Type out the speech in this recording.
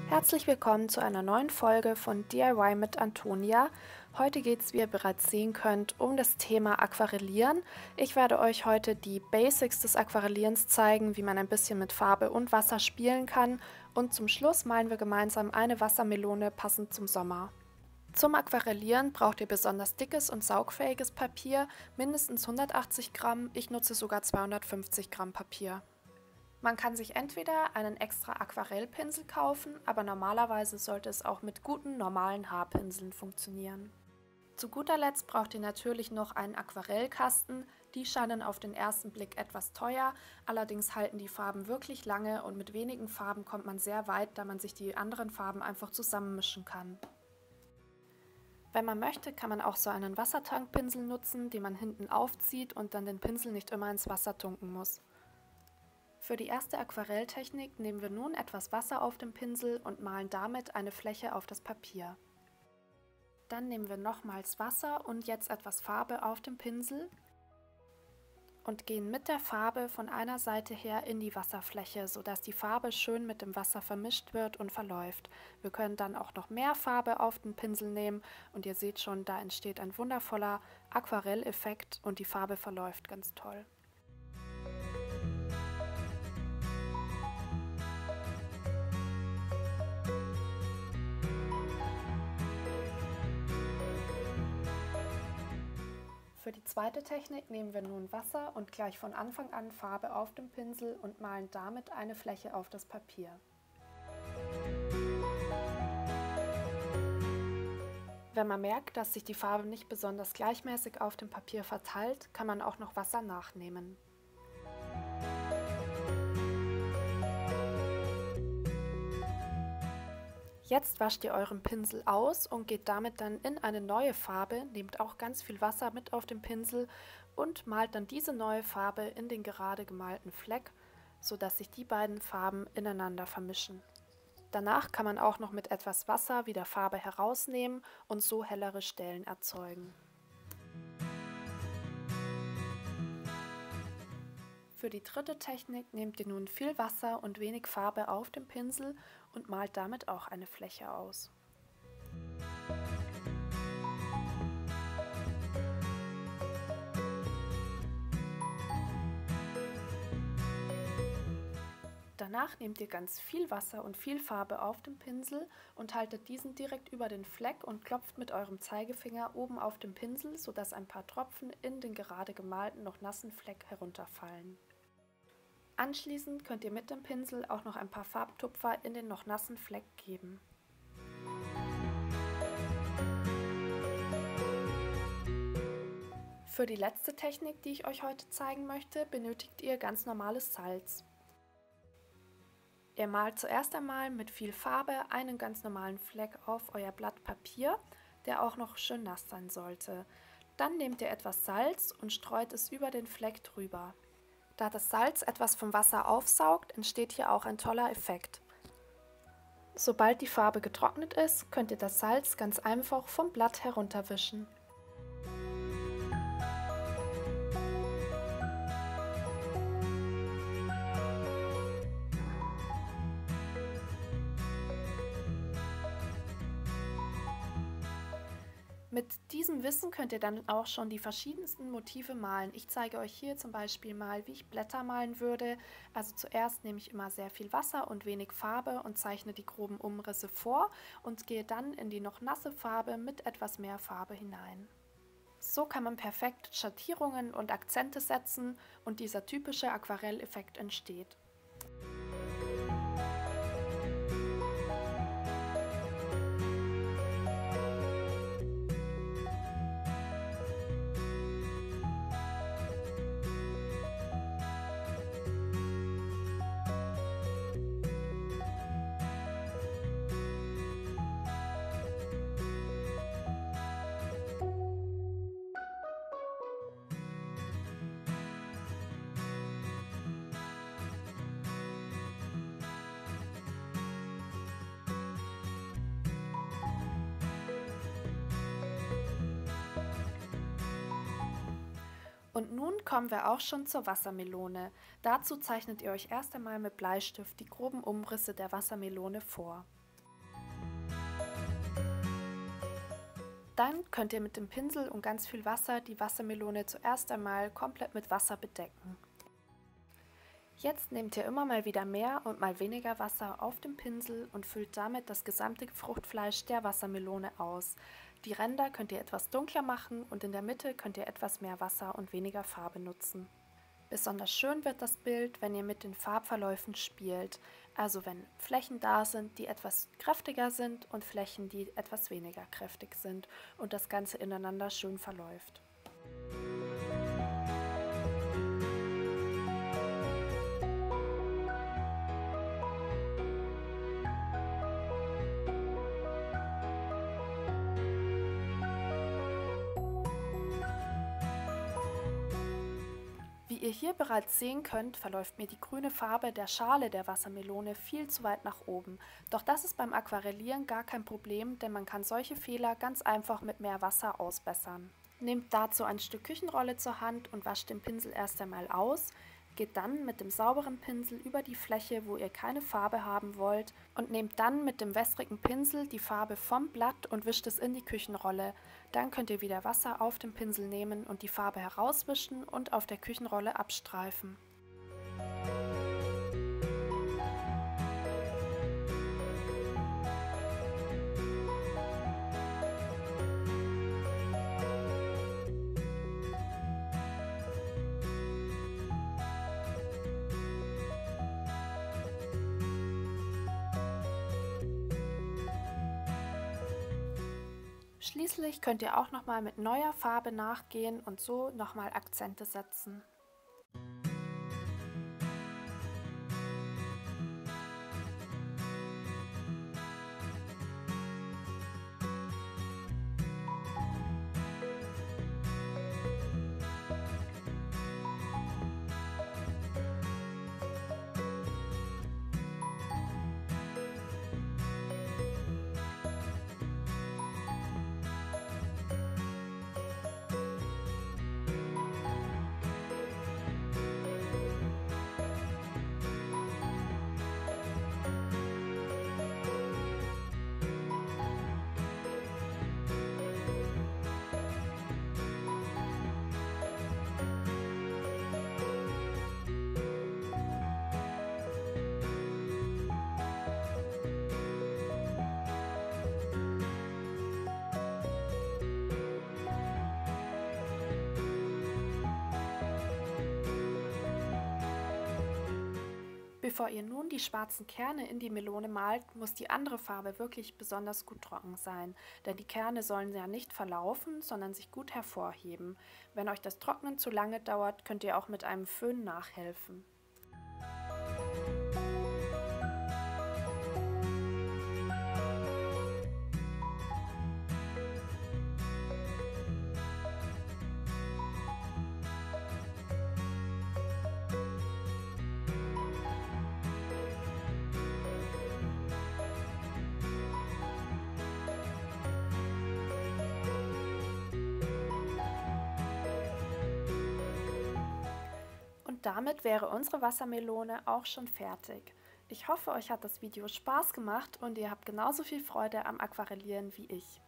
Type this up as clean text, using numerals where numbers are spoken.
Herzlich willkommen zu einer neuen Folge von DIY mit Antonia. Heute geht es, wie ihr bereits sehen könnt, um das Thema Aquarellieren. Ich werde euch heute die Basics des Aquarellierens zeigen, wie man ein bisschen mit Farbe und Wasser spielen kann. Und zum Schluss malen wir gemeinsam eine Wassermelone passend zum Sommer. Zum Aquarellieren braucht ihr besonders dickes und saugfähiges Papier, mindestens 180 Gramm, ich nutze sogar 250 Gramm Papier. Man kann sich entweder einen extra Aquarellpinsel kaufen, aber normalerweise sollte es auch mit guten normalen Haarpinseln funktionieren. Zu guter Letzt braucht ihr natürlich noch einen Aquarellkasten. Die scheinen auf den ersten Blick etwas teuer, allerdings halten die Farben wirklich lange und mit wenigen Farben kommt man sehr weit, da man sich die anderen Farben einfach zusammenmischen kann. Wenn man möchte, kann man auch so einen Wassertankpinsel nutzen, den man hinten aufzieht und dann den Pinsel nicht immer ins Wasser tunken muss. Für die erste Aquarelltechnik nehmen wir nun etwas Wasser auf den Pinsel und malen damit eine Fläche auf das Papier. Dann nehmen wir nochmals Wasser und jetzt etwas Farbe auf den Pinsel und gehen mit der Farbe von einer Seite her in die Wasserfläche, sodass die Farbe schön mit dem Wasser vermischt wird und verläuft. Wir können dann auch noch mehr Farbe auf den Pinsel nehmen und ihr seht schon, da entsteht ein wundervoller Aquarelleffekt und die Farbe verläuft ganz toll. Für die zweite Technik nehmen wir nun Wasser und gleich von Anfang an Farbe auf dem Pinsel und malen damit eine Fläche auf das Papier. Wenn man merkt, dass sich die Farbe nicht besonders gleichmäßig auf dem Papier verteilt, kann man auch noch Wasser nachnehmen. Jetzt wascht ihr euren Pinsel aus und geht damit dann in eine neue Farbe, nehmt auch ganz viel Wasser mit auf den Pinsel und malt dann diese neue Farbe in den gerade gemalten Fleck, sodass sich die beiden Farben ineinander vermischen. Danach kann man auch noch mit etwas Wasser wieder Farbe herausnehmen und so hellere Stellen erzeugen. Für die dritte Technik nehmt ihr nun viel Wasser und wenig Farbe auf dem Pinsel und malt damit auch eine Fläche aus. Danach nehmt ihr ganz viel Wasser und viel Farbe auf dem Pinsel und haltet diesen direkt über den Fleck und klopft mit eurem Zeigefinger oben auf dem Pinsel, sodass ein paar Tropfen in den gerade gemalten, noch nassen Fleck herunterfallen. Anschließend könnt ihr mit dem Pinsel auch noch ein paar Farbtupfer in den noch nassen Fleck geben. Für die letzte Technik, die ich euch heute zeigen möchte, benötigt ihr ganz normales Salz. Ihr malt zuerst einmal mit viel Farbe einen ganz normalen Fleck auf euer Blatt Papier, der auch noch schön nass sein sollte. Dann nehmt ihr etwas Salz und streut es über den Fleck drüber. Da das Salz etwas vom Wasser aufsaugt, entsteht hier auch ein toller Effekt. Sobald die Farbe getrocknet ist, könnt ihr das Salz ganz einfach vom Blatt herunterwischen. Mit diesem Wissen könnt ihr dann auch schon die verschiedensten Motive malen. Ich zeige euch hier zum Beispiel mal, wie ich Blätter malen würde. Also zuerst nehme ich immer sehr viel Wasser und wenig Farbe und zeichne die groben Umrisse vor und gehe dann in die noch nasse Farbe mit etwas mehr Farbe hinein. So kann man perfekt Schattierungen und Akzente setzen und dieser typische Aquarelleffekt entsteht. Und nun kommen wir auch schon zur Wassermelone. Dazu zeichnet ihr euch erst einmal mit Bleistift die groben Umrisse der Wassermelone vor. Dann könnt ihr mit dem Pinsel und ganz viel Wasser die Wassermelone zuerst einmal komplett mit Wasser bedecken. Jetzt nehmt ihr immer mal wieder mehr und mal weniger Wasser auf dem Pinsel und füllt damit das gesamte Fruchtfleisch der Wassermelone aus. Die Ränder könnt ihr etwas dunkler machen und in der Mitte könnt ihr etwas mehr Wasser und weniger Farbe nutzen. Besonders schön wird das Bild, wenn ihr mit den Farbverläufen spielt, also wenn Flächen da sind, die etwas kräftiger sind und Flächen, die etwas weniger kräftig sind und das Ganze ineinander schön verläuft. Wie ihr hier bereits sehen könnt, verläuft mir die grüne Farbe der Schale der Wassermelone viel zu weit nach oben. Doch das ist beim Aquarellieren gar kein Problem, denn man kann solche Fehler ganz einfach mit mehr Wasser ausbessern. Nehmt dazu ein Stück Küchenrolle zur Hand und wascht den Pinsel erst einmal aus. Geht dann mit dem sauberen Pinsel über die Fläche, wo ihr keine Farbe haben wollt, und nehmt dann mit dem wässrigen Pinsel die Farbe vom Blatt und wischt es in die Küchenrolle. Dann könnt ihr wieder Wasser auf den Pinsel nehmen und die Farbe herauswischen und auf der Küchenrolle abstreifen. Schließlich könnt ihr auch nochmal mit neuer Farbe nachgehen und so nochmal Akzente setzen. Bevor ihr nun die schwarzen Kerne in die Melone malt, muss die andere Farbe wirklich besonders gut trocken sein, denn die Kerne sollen ja nicht verlaufen, sondern sich gut hervorheben. Wenn euch das Trocknen zu lange dauert, könnt ihr auch mit einem Föhn nachhelfen. Und damit wäre unsere Wassermelone auch schon fertig. Ich hoffe, euch hat das Video Spaß gemacht und ihr habt genauso viel Freude am Aquarellieren wie ich.